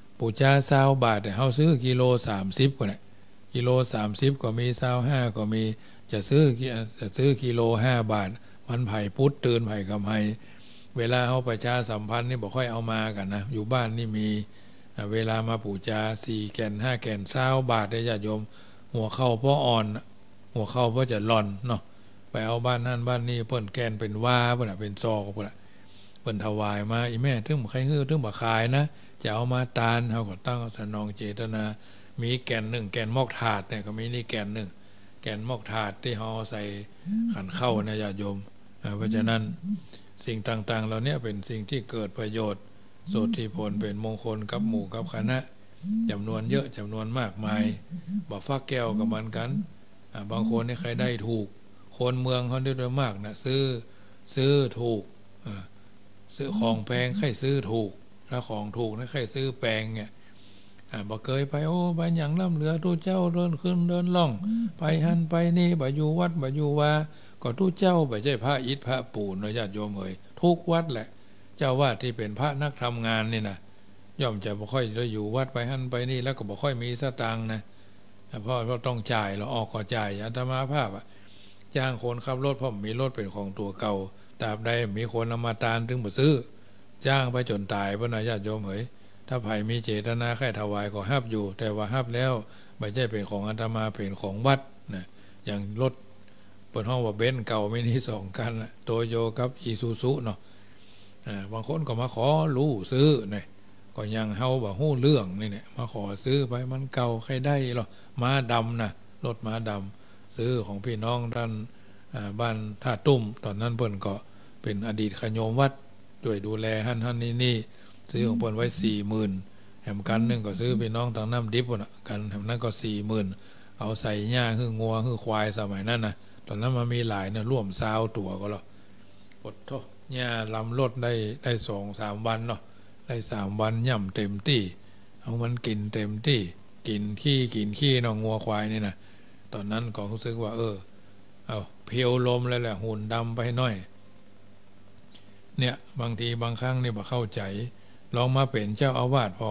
20 บาทแต่เฮาซื้อกิโล30กว่าเนี่ยกิโล30ก็มี25ก็มีจะซื้อกิโล5 บาทวันไผ่พุธตื่นไผ่กำไห้เวลาเฮาประชาสัมพันธ์นี่บ่ค่อยเอามากันนะอยู่บ้านนี่มีเวลามาปูจา4 แก่น5 แก่น20 บาทได้ญาติโยมหัวเข้าเพราะอ่อนหัวเข้าเพราะจะหล่อนเนาะไปเอาบ้านนั่นบ้านนี้เพิ่นแกนเป็นว่าเพิ่นเป็นซอกเพิ่นถวายมาอีแม่ถึงใครฮื้อถึงบ่ขายนะจะเอามาตานเฮาก็ตั้งสนองเจตนามีแก่น1แก่นมอกถาดเนี่ยก็มีนี่แก่น1แก่นมอกถาดที่เฮาใส่ขันเข้านะญาติโยมเพราะฉะนั้นสิ่งต่างๆเหล่านี้เป็นสิ่งที่เกิดประโยชน์โสติผลเป็นมงคลกับหมู่กับคณะจำนวนเยอะจำนวนมากมายบ่ฟักแก้วกับมันกันบางคนนี่ใครได้ถูกคนเมืองเขาได้มากนะซื้อถูกซื้อของแพงใครซื้อถูกถ้าของถูกนะใครซื้อแพงเนี่ยบ่เคยไปโอ้ไปอย่างล่ำเหลือตู้เจ้าเดินขึ้นเดินล่องไปหันไปนี่บ่อยู่วัดบ่อยู่ว่าก็ตู้เจ้าบ่ใช่พระอิฐพระปูนญาติโยมเอ่ยทุกวัดแหละเจ้าวาดที่เป็นพระนักทำงานนี่นะย่อมจะบ่ค่อยได้อยู่วัดไปหันไปนี่แล้วก็บ่ค่อยมีสตางค์นะเพราะต้องจ่ายเราออกก็จ่ายอาตมาภาพจ้างคนขับรถเพราะมีรถเป็นของตัวเก่าตราบใดมีคนเอามาตานถึงบ่ซื้อจ้างไปจนตายเพิ่นญาติโยมเอ๋ยถ้าไผมีเจตนาแค่ถวายก็ฮับอยู่แต่ว่าฮับแล้วไม่ใช่เป็นของอาตมาเป็นของวัดนะอย่างรถเปิดห้องว่าเบนซ์เก่ามินิ2 คันโตโยกับอีซูซุเนาะบางคนก็มาขอรู้ซื้อเนี่ยก็ยังเฮาบ่ฮู้เรื่องนี่เนี่ยมาขอซื้อไปมันเก่าใครได้หรอม้าดำนะรถม้าดำซื้อของพี่น้องท่านบ้านท่าตุ้มตอนนั้นเพิ่นก็เป็นอดีตขโยมวัดช่วยดูแลหั่นนี่ซื้อของเพิ่นไว้ 40,000แหมกันนึงก็ซื้อพี่น้องทางน้ำดิบน่ะกันแหมนั้นก็ 40,000เอาใส่หญ้าคืองัวคือควายสมัยนั้นนะตอนนั้นมันมีหลายนะร่วม20ตัวก็แล้วปดโทหญ้าลำรถได้ 2-3 วันเนาะได้3 วันย่ำเต็มที่เอามันกินเต็มที่กินขี้เนาะงัวควายนี่นะตอนนั้นก็รู้สึกว่าเอาเพียวลมเลยแหละหุ่นดำไปหน่อยเนี่ยบางทีบางครั้งนี่บ่เข้าใจลองมาเป็นเจ้าอาวาสพอกะ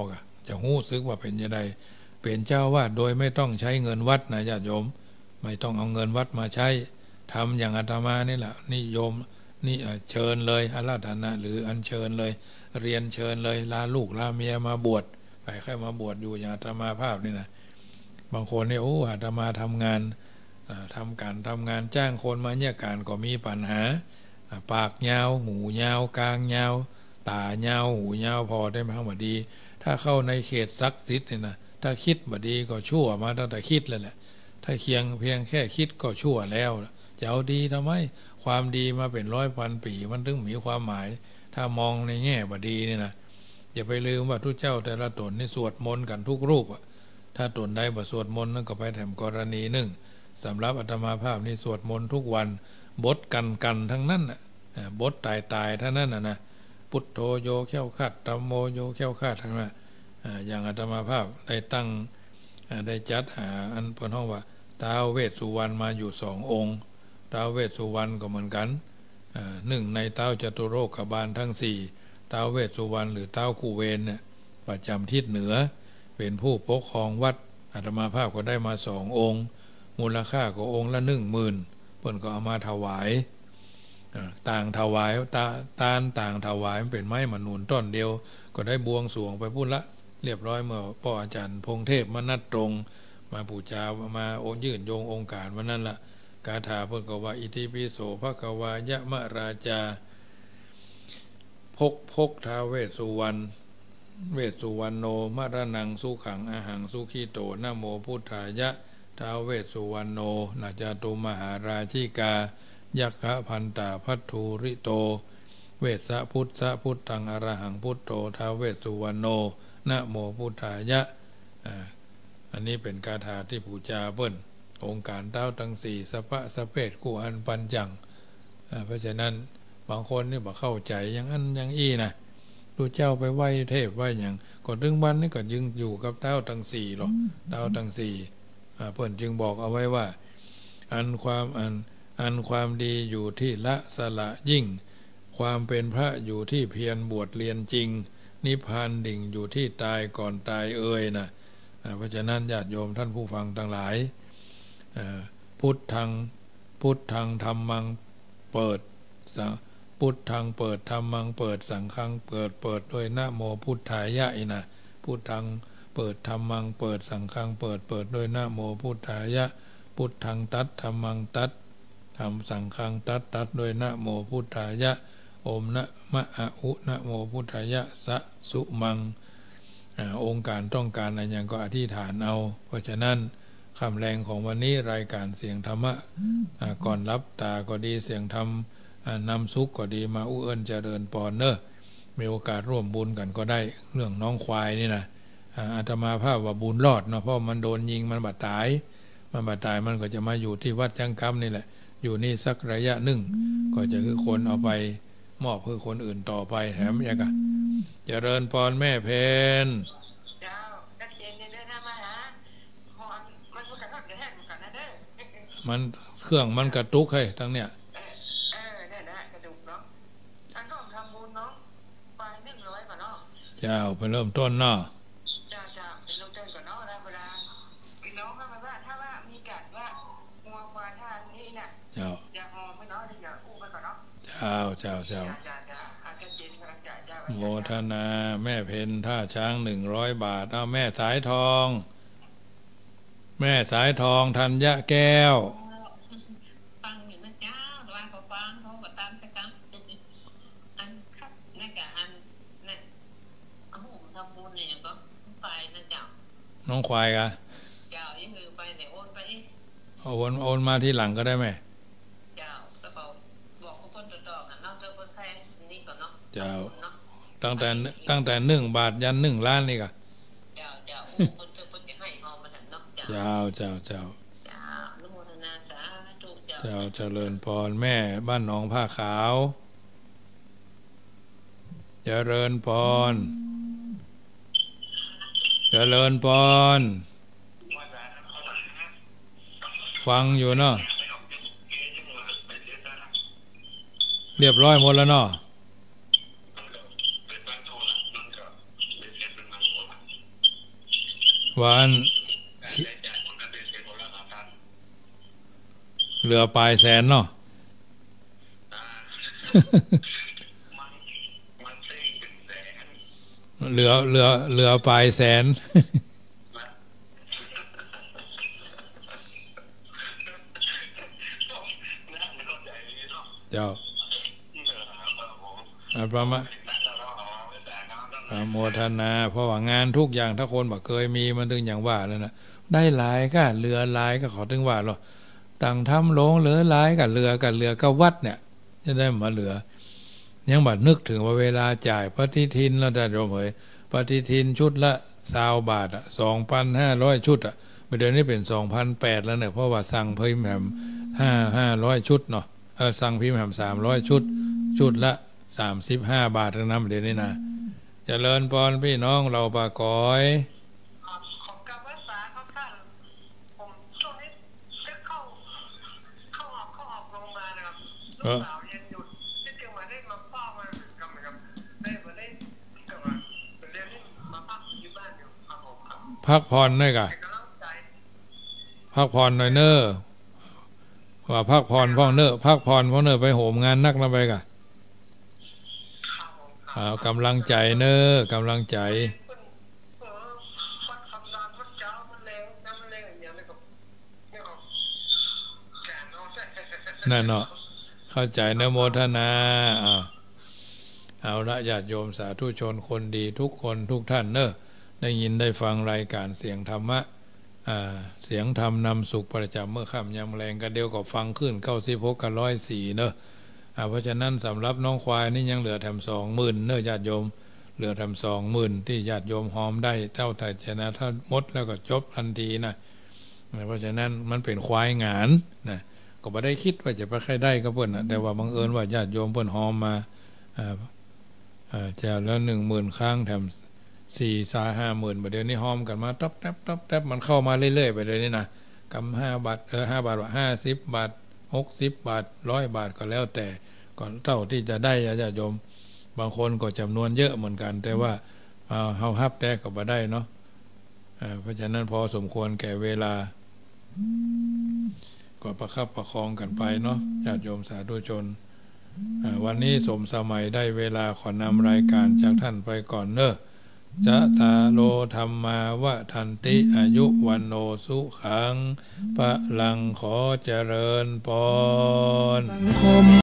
จะหู้สึกว่าเป็นยังไงเป็นเจ้าวาดโดยไม่ต้องใช้เงินวัดนะญาติโยมไม่ต้องเอาเงินวัดมาใช้ทำอย่างอาตมานี่แหละนิยมนี่เชิญเลยอาราธนาหรืออัญเชิญเลยเรียนเชิญเลยลาลูกลาเมียมาบวชไปใครมาบวชอยู่อย่างอาตมาภาพนี่นะบางคนเนี่ยโอ้อาตมาทำงานทำงานจ้างคนมาเนี่ยการก็มีปัญหาปากยาวหูยาวกลางยาวตายาวหูยาวพอได้ไหมบดีถ้าเข้าในเขตศักดิ์สิทธิ์เนี่ยนะถ้าคิดบดีก็ชั่วมาตั้งแต่คิดเลยแหละถ้าเพียงแค่คิดก็ชั่วแล้วจะเอาดีทำไมความดีมาเป็น100,000 ปีมันถึงมีความหมายถ้ามองในแง่บดีเนี่ยนะอย่าไปลืมว่าทุกเจ้าแต่ละตนนี่สวดมนต์กันทุกรูปถ้าตนใดบ่สวดมนต์นั่นก็ไปแถมกรณีหนึ่งสำหรับอาตมาภาพนี่สวดมนต์ทุกวันบทกันทั้งนั้นบทตายทั้งนั้นนะพุทโธโยแค้วคาดธัมโมโยแค้วคาดทั้งนั้นอย่างอาตมาภาพได้ตั้งได้จัดอันเพิ่นห้องว่าท้าวเวสสุวรรณมาอยู่2 องค์ท้าวเวสสุวรรณก็เหมือนกันหนึ่งในท้าวจตุโลกบาลทั้ง4ท้าวเวสสุวรรณหรือท้าวกูเวนเนี่ยประจำทิศเหนือเป็นผู้ปกครองวัดอาตมาภาพก็ได้มา2 องค์มูลค่าก็องค์ละ10,000เพิ่นก็เอามาถวายต่างถวายต่างถวายเป็นไม้มนูนต้นเดียวก็ได้บวงสรวงไปพูดละเรียบร้อยเมื่อพ่ออาจารย์พงเทพมานัดตรงมาปูจามาโอนยื่นโยงองค์การวันนั้นละกาถาเพิ่นก็ว่าอิติปิโสภควายะมะราชาพกท้าวเวสสุวรรณเวสสุวรรณโนมรณังสุขังอาหังสุขีโตนะโมพุทธายะท้าวเวสสุวรรณโนนาจาตุมหาราชิกายักขะพันตาพัทธุริโตเวสสะพุทธะพุทธังอรหังพุทโธท้าวเวสสุวรรณโนนะโมพุทธายะอันนี้เป็นคาถาที่ปูจาเปิ้นองค์การเต้าทั้ง4สะพะสะเพศกูอันปัญจังเพราะฉะนั้นบางคนนี่บ่เข้าใจอย่างอันอย่างอี้นะดูเจ้าไปไหว้เทพไหว้อย่างก่อนถึงวันนี้ก็ยึงอยู่กับเต้าทั้ง4หรอเต้าทั้ง4เปิ้นจึงบอกเอาไว้ว่าอันความดีอยู่ที่ละสละยิ่งความเป็นพระอยู่ที่เพียรบวชเรียนจริงนิพพานดิ่งอยู่ที่ตายก่อนตายนะเพราะฉะนั้นญาติโยมท่านผู้ฟังทั้งหลายพุทธังธรรมังเปิดพุทธังเปิดธรรมังเปิดสังฆังเปิดด้วยนะโมพุทธายะนะพุทธังเปิดธรรมังเปิดสังฆังเปิดด้วยนะโมพุทธายะพุทธังตัดธรรมังตัดธรรมสังฆังตัดด้วยนะโมพุทธายะโอมนะมะอะอุนะโมพุทธายะสะสุมังองค์การต้องการอะไรอย่างก็อธิษฐานเอาเพราะฉะนั้นคำแรงของวันนี้รายการเสียงธรรมะก่อนรับตาก็ดีเสียงธรรมนำสุขก็ดีมาอุ้เอิญเจริญปอนเนอะมีโอกาสร่วมบุญกันก็ได้เรื่องน้องควายนี่นะอาตมาภาพว่าบุญรอดเนาะเพราะมันโดนยิงมันบาดตายมันก็จะมาอยู่ที่วัดจังคำนี่แหละอยู่นี่สักระยะหนึ่งก็จะคือคนเอาไปมอบคือคนอื่นต่อไปแถมยังก็เจริญพรแม่เพนมันเครื่องมันกระตุกให้ทั้งเนี้ยเนี่ยนะกระตุกเนาะอันต้องทำบุญเนาะไป100ก่อนเนาะเจ้าไปเริ่มต้นเนาะจ้าเป็นเริ่มต้นก่อนเนาะแล้วเวลาพี่น้องเข้ามาว่าถ้าว่ามีกัดว่างัวควายท่านี้น่ะอย่าหอมไม่เนาะอย่าอู้ไปก่อนเนาะเจ้าโมทนาแม่เพนท่าช้าง100 บาทเอาแม่สายทองธัญแก้วฟังอยู่นะเจ้าว่าเขาฟังเขาก็ตามไปกันอันคัดนั่นกะอันนั่นเอาหูทำบุญเนี่ยก็ไปนะเจ้าน้องควายกะเจ้ายังคือไปเนี่ยโอนไปโอนมาที่หลังก็ได้ไหมเจ้าแล้วก็บอกเขาพ้นต่อกันนอกจากคนไทยนี่ก่อนเนาะเจ้าตั้งแต่1 บาทยัน1 ล้านนี่กะเจ้าคนจะให้หอมมาถึงเนาะเจ้าอนุโมทนาสาธุเจ้าเจริญพรแม่บ้านหนองผ้าขาวเจริญพรฟังอยู่เนาะเรียบร้อยหมดแล้วเนาะวันเหลือปลายแสนเนาะเหลือปลายแสนเจ้าประมาณโมทนาเพราะว่างานทุกอย่างถ้าคนบอกเคยมีมันถึงอย่างว่าแล้วนะได้หลายก็เรือหลายก็ขอถึงว่าหรอต่างทำโลงเหลือหลายกับเรือก็วัดเนี่ยจะได้มาเหลือยังบัดนึกถึงว่าเวลาจ่ายปฏิทินเราจะโยมเอ๋ยปฏิทินชุดละ20 บาท2,500 ชุดเดี๋ยวนี้เป็น 2,800 แล้วเนี่ยเพราะว่าสั่งพิมพ์แหม500 ชุดเนาะสั่งพิมพ์แหม300 ชุดละ35 บาททั้งนั้นเดี๋ยวนี้นะเจริญพรพี่น้องเราปากอยของกับภาษาเขาท่านผมช่วงนี้จะเข้าออกลงมานะครับลูกสาวเย็นหยุดที่เกี่ยวมาได้มาเฝ้ามากับได้มาได้กับมาเรียนที่มาพักอยู่บ้านอยู่ครับผมครับพักผ่อนหน่อยกะพักผ่อนหน่อยเนอะว่าพักผ่อนพ่อเนอะพักผ่อนพ่อเนอะไปโหมงานนักนะไปกะกำลังใจเนอะกำลังใจนั่นเนาะเข้าใจเนโมทนาเอาละญาติโยมสาธุชนคนดีทุกคนทุกท่านเนอะได้ยินได้ฟังรายการเสียงธรรมะเสียงธรรมนำสุขประจำเมื่อค่ำยามแรงกันเดียวก็ฟังขึ้น96 กับ 104เนอะเพราะฉะนั้นสำหรับน้องควายนี่ยังเหลือแถม20,000เนอะญาติโยมเหลือแถม20,000ที่ญาติโยมหอมได้เท่าแต่จะนะถ้าหมดแล้วก็จบทันทีนะเพราะฉะนั้นมันเป็นควายหงานนะก็ไม่ได้คิดว่าจะไปใครได้ก็เพิ่นแต่ว่าบังเอิญว่าญาติโยมเพิ่นหอมมาจะแล้ว10,000 ครั้งแถม4-50,000เดี๋ยวนี้หอมกันมาต๊บมันเข้ามาเรื่อยๆไปเลยนี่นะกำ5 บาท5 บาทว่า50 บาท60 บาท100 บาทก็แล้วแต่ก่อนเท่าที่จะได้ญาติโยมบางคนก็จำนวนเยอะเหมือนกันแต่ว่าเฮาฮับแต่ก็บ่ได้เนาะเพราะฉะนั้นพอสมควรแก่เวลาก็ประคับประคองกันไปเนาะญาติโยมสาธุชนวันนี้สมสมัยได้เวลาขอนำรายการจากท่านไปก่อนเนอะจะตาโลธรรมาวะทันติอายุวันโนสุขังพลังขอเจริญพร